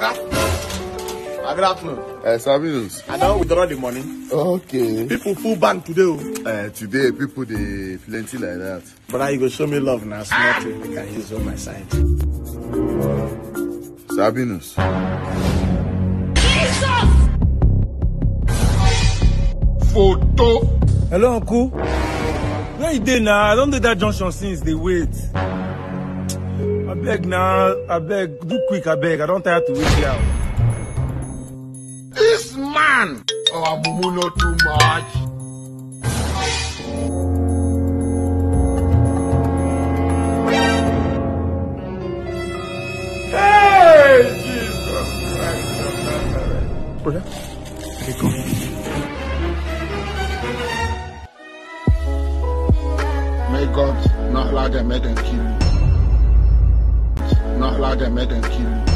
Good afternoon. Sabinus. I don't withdraw the money. Okay. People full bank today. Today, people, they plenty like that. But you go show me love now. Smart way they can use on my side. Sabinus. Jesus! Photo. Hello, uncle. Where you dey now? I don't do that junction since they wait. I beg now. I beg. Do quick, I beg. I don't tire to wait here. This man! Oh, Mumu, not too much. Hey, Jesus Christ. Brother, they come. May God not allow them, make them kill you. Not allow them, make them kill you.